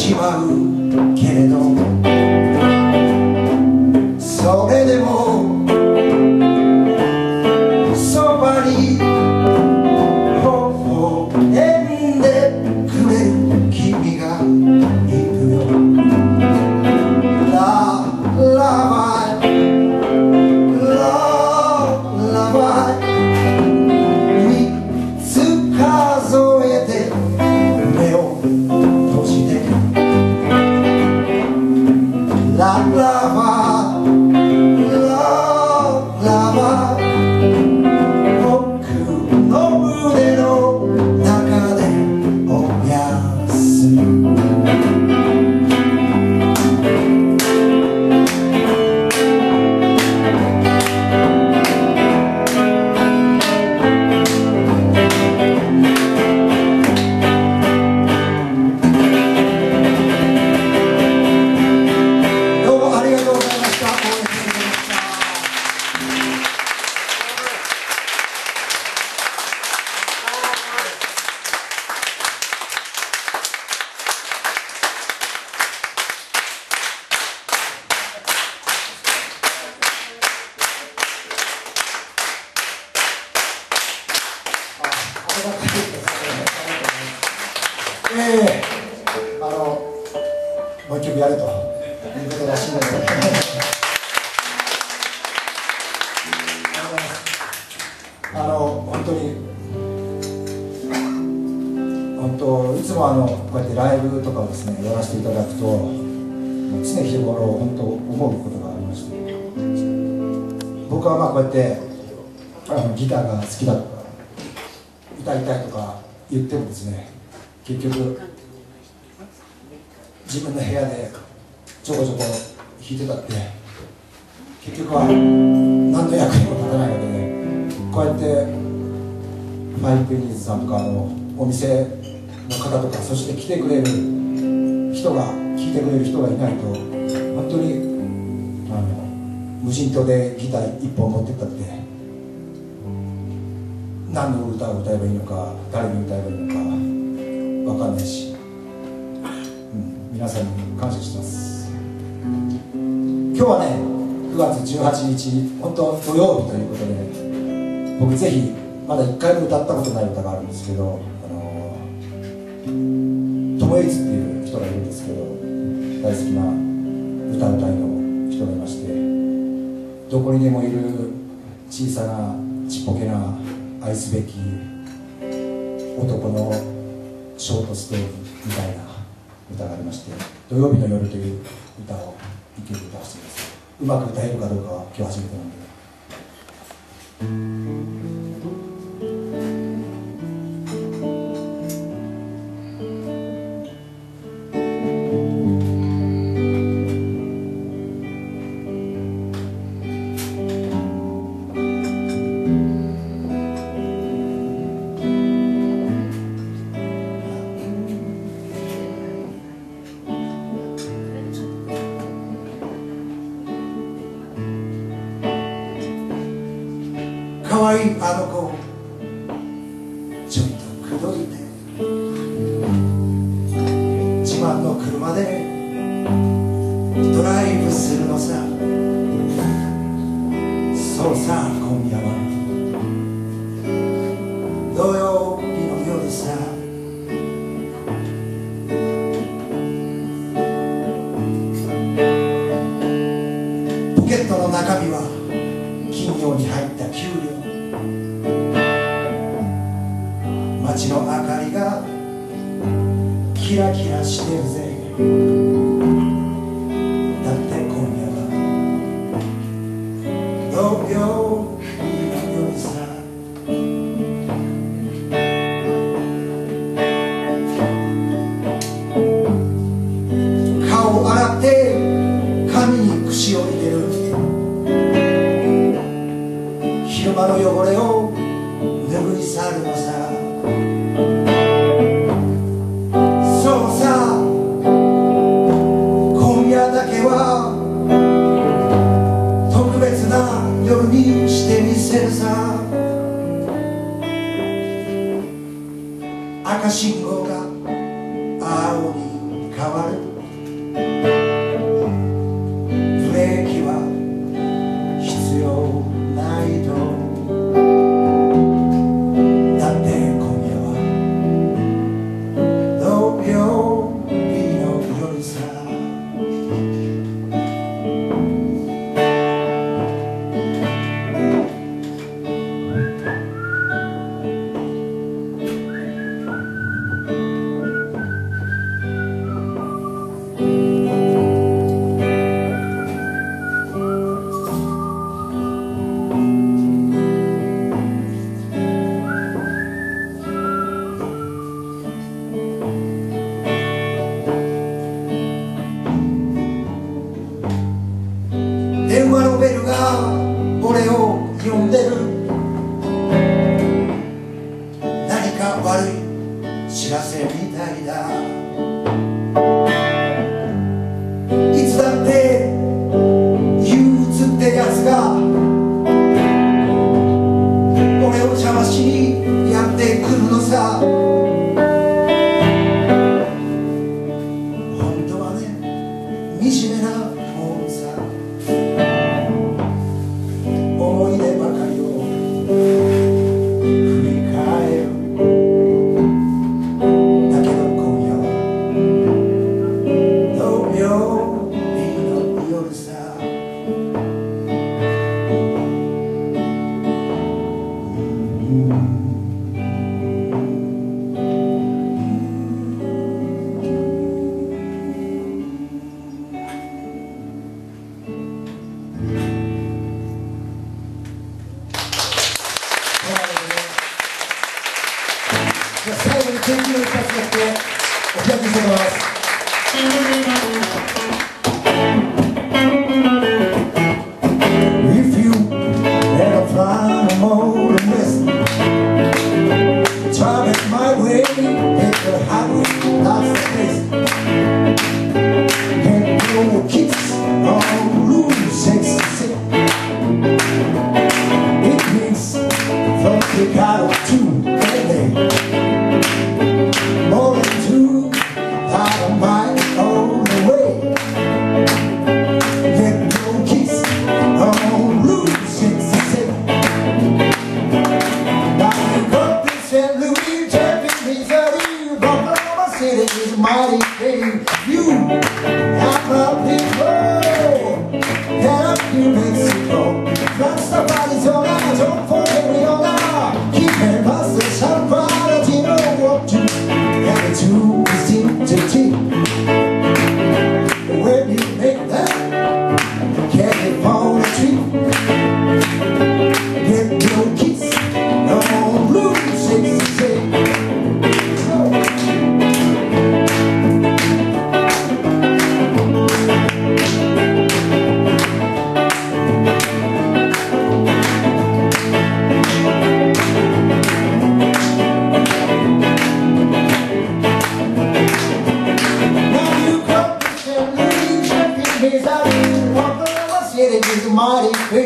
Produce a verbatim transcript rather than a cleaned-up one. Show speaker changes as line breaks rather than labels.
しまうけれど、それでもそばに微笑んでくれる君がいるよ。ララバイララバイ三つ数えて目を閉じて、ララバイララバイ僕の胸の中でおやすみ。ええ、あのもう一曲やるということらしいのであの本当に本当いつもあのこうやってライブとかをですねやらせていただくと、もう常日頃本当思うことがありまして、僕はまあこうやってあのギターが好きだとか歌いたいとか言ってもですね、結局自分の部屋でちょこちょこ弾いてたって結局は何の役にも立たないわけで、こうやってファイブペニーズさんとかのお店の方とか、そして来てくれる人が聴いてくれる人がいないと本当にあの無人島でギター一本持ってったって何の歌を歌えばいいのか、誰に歌えばいいのか分かんないし、うん、皆さんに感謝してます。今日はねくがつじゅうはちにち本当土曜日ということで、僕ぜひまだいっかいも歌ったことない歌があるんですけど、あの友一っていう人がいるんですけど、大好きな歌うたいの人がいまして、どこにでもいる小さなちっぽけな愛すべき男のショートストーリーみたいな歌がありまして、土曜日の夜という歌を一曲歌わせてください。うまく歌えるかどうかは今日初めてなんで。かわいいあの子ちょっと口説いて、自慢の車でドライブするのさ。そうさ、今夜は土曜日の夜さ。ポケットの中身は金曜に入った給料、街の明かりがキラキラしてるぜ。だって今夜は土曜日の夜さ。顔を洗って髪に櫛を入れる、昼間の汚れを拭い去るのさ。そうさ、今夜だけは特別な夜にしてみせるさ。赤信号が青に変わる。ブレーキは必要ないと。だって今夜は土曜日の夜さ。電話のベルが俺を呼んでる。何か悪い知らせみたいだ。いつだって憂鬱ってやつが俺を邪魔しにやってくるのさ。本当はね、惨めなもんさ。思い出ばかりを振り返る。だけど今夜は土曜日の夜さ。最後に天気の一発だけお開きしてもらいます。If you ever find a motor missing, driving my way, hit the highway, lots of places. Can't go kicks on Route sixty-six. It means from Chicago to L A. More than two thousand miles all the way. Get no kiss on Route sixty-six. Now you got to Saint Louis, Texas, Missouri. Oklahoma City is a mighty thing. You have a people that up New Mexico. Rock somebody's on our don't forget we on our. Keep it past the sun, but you know what to. Two is T to T. When you make that, can't on a tree. Get your kiss on Route sixty-six. Mighty